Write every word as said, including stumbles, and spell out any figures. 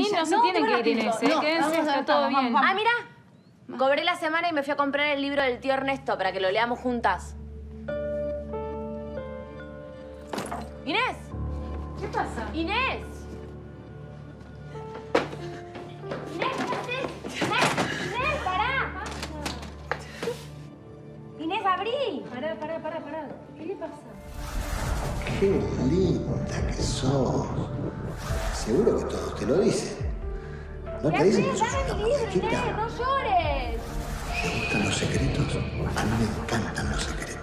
no se tienen que ir, Inés, ¿eh? Quédense, está todo bien. Ah, mira. Cobré la semana y me fui a comprar el libro del tío Ernesto para que lo leamos juntas. ¡Inés! ¿Qué pasa? ¡Inés! ¡Inés, qué haces! ¡Inés! ¡Inés, pará! ¡Inés, abrí! Pará, pará, pará, pará. ¿Qué le pasa? Qué linda que sos. Seguro que todos te lo dicen. ¿No te dicen que sos una muñequita? ¡No llores! ¿Te gustan los secretos? A mí me encantan los secretos.